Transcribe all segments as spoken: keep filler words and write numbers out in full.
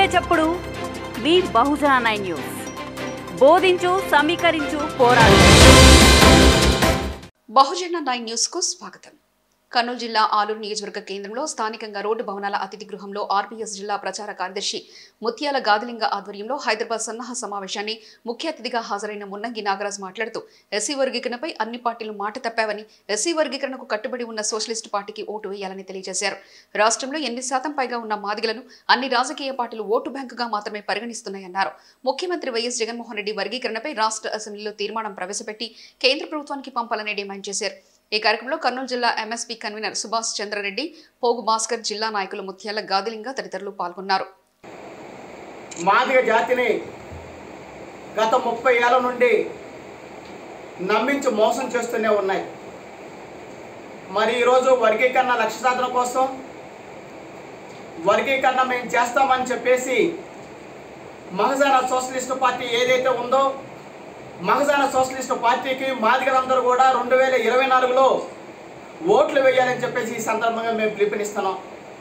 చప్పుడు మీ బహుజన nine news. బోధించు, సమీకరించు, పోరాడు. బహుజన నైన్ న్యూస్ కు స్వాగతం. కర్నూలు జిల్లా ఆలూరు నియోజకవర్గ కేంద్రంలో స్థానికంగా రోడ్డు భవనాల అతిథి గృహంలో ఆర్పీఎస్ జిల్లా ప్రచార కార్యదర్శి ముత్యాల గాదిలింగ ఆధ్వర్యంలో హైదరాబాద్ సన్నాహ సమావేశాన్ని ముఖ్య అతిథిగా హాజరైన మున్నంగి నాగరాజ్ మాట్లాడుతూ ఎస్సీ వర్గీకరణపై అన్ని పార్టీలు మాట తప్పావని, ఎస్సీ వర్గీకరణకు కట్టుబడి ఉన్న సోషలిస్టు పార్టీకి ఓటు వేయాలని తెలియజేశారు. రాష్ట్రంలో ఎనిమిది శాతం పైగా ఉన్న మాదిగలను అన్ని రాజకీయ పార్టీలు ఓటు బ్యాంకుగా మాత్రమే పరిగణిస్తున్నాయన్నారు. ముఖ్యమంత్రి వైఎస్ జగన్మోహన్ రెడ్డి వర్గీకరణపై రాష్ట్ర అసెంబ్లీలో తీర్మానం ప్రవేశపెట్టి కేంద్ర ప్రభుత్వానికి పంపాలని డిమాండ్ చేశారు. ఈ కార్యక్రమంలో కర్నూలు జిల్లా ఎంఎస్పీ కన్వీనర్ సుభాష్ చంద్రారెడ్డి, పోగు భాస్కర్, జిల్లా నాయకులు ముత్యాల గాదిలింగ తదితరులు పాల్గొన్నారు. మాదిగ జాతిని గత ముప్పై ఏళ్ల నుండి నమ్మించి మోసం చేస్తూనే ఉన్నాయి. మరి ఈరోజు వర్గీకరణ లక్ష్య సాధన కోసం వర్గీకరణ మేము చేస్తామని చెప్పేసి మహజాన సోషలిస్టు పార్టీ ఏదైతే ఉందో మహజాన సోషలిస్టు పార్టీకి మాదిగలందరూ కూడా రెండు వేల ఇరవై నాలుగులో ఓట్లు వేయాలని చెప్పేసి ఈ సందర్భంగా మేము పిలుపునిస్తున్నాం.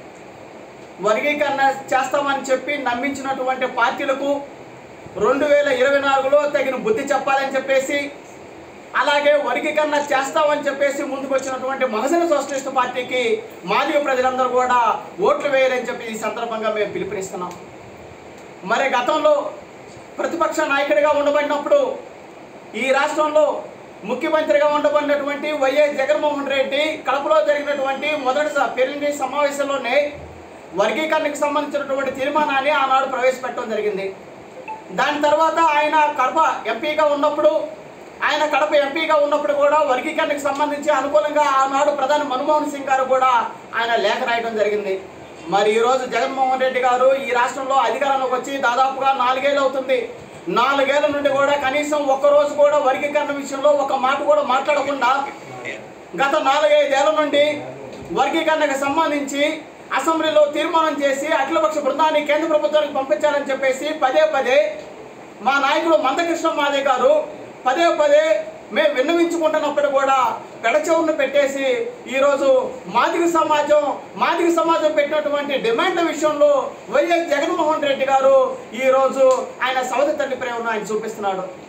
వర్గీకరణ చేస్తామని చెప్పి నమ్మించినటువంటి పార్టీలకు రెండు వేల ఇరవై నాలుగులో తగిన బుద్ధి చెప్పాలని చెప్పేసి, అలాగే వర్గీకరణ చేస్తామని చెప్పేసి ముందుకు వచ్చినటువంటి మహజాన సోషలిస్టు పార్టీకి మాదిగ ప్రజలందరూ కూడా ఓట్లు వేయాలని చెప్పి ఈ సందర్భంగా మేము పిలుపునిస్తున్నాం. మరి గతంలో ప్రతిపక్ష నాయకుడిగా ఉండబడినప్పుడు ఈ రాష్ట్రంలో ముఖ్యమంత్రిగా ఉండబడినటువంటి వైఎస్ జగన్మోహన్ రెడ్డి కడపలో జరిగినటువంటి మొదటి పెళ్లి సమావేశంలోనే వర్గీకరణకు సంబంధించినటువంటి తీర్మానాన్ని ఆనాడు ప్రవేశపెట్టడం జరిగింది. దాని తర్వాత ఆయన కడప ఎంపీగా ఉన్నప్పుడు ఆయన కడప ఎంపీగా ఉన్నప్పుడు కూడా వర్గీకరణకు సంబంధించి అనుకూలంగా ఆనాడు ప్రధాని మన్మోహన్ సింగ్ గారు కూడా ఆయన లేఖ రాయడం జరిగింది. మరి ఈరోజు జగన్మోహన్ రెడ్డి గారు ఈ రాష్ట్రంలో అధికారంలోకి వచ్చి దాదాపుగా నాలుగేళ్ళు అవుతుంది. నాలుగేళ్ల నుండి కూడా కనీసం ఒక్కరోజు కూడా వర్గీకరణ విషయంలో ఒక మాట కూడా మాట్లాడకుండా గత నాలుగైదేళ్ల నుండి వర్గీకరణకు సంబంధించి అసెంబ్లీలో తీర్మానం చేసి అఖిలపక్ష బృందాన్ని కేంద్ర ప్రభుత్వానికి పంపించాలని చెప్పేసి పదే పదే మా నాయకుడు మందకృష్ణ మాదే గారు పదే పదే మేము విన్నవించుకుంటున్నప్పుడు కూడా పెడచెవును పెట్టేసి ఈరోజు మాదిగ సమాజం మాదిగ సమాజం పెట్టినటువంటి డిమాండ్ల విషయంలో వైఎస్ జగన్మోహన్ రెడ్డి గారు ఈరోజు ఆయన సవతి తల్లి ప్రేమను ఆయన చూపిస్తున్నాడు.